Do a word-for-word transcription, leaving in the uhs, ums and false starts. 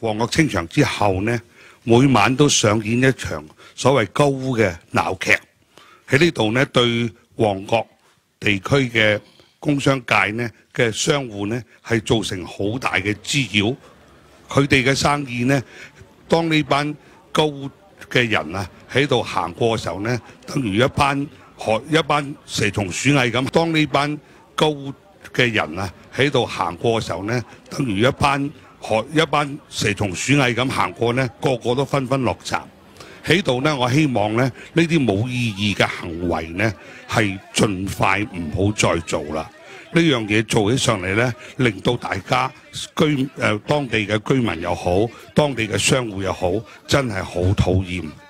旺角清場之後呢，每晚都上演一場所謂高污嘅鬧劇。喺呢度呢，對旺角地區嘅工商界呢嘅商戶呢係造成好大嘅滋擾。佢哋嘅生意呢，當呢班高污嘅人啊喺度行過嘅時候呢，等於一班害一班蛇蟲鼠蟻咁。當呢班高污嘅人啊喺度行過嘅時候呢，等於一班害一班蛇蟲鼠蟻咁行過呢，個個都紛紛落閘。喺度呢，我希望呢呢啲冇意義嘅行為呢係盡快唔好再做啦。呢樣嘢做起上嚟呢，令到大家居誒、呃、當地嘅居民又好，當地嘅商戶又好，真係好討厭。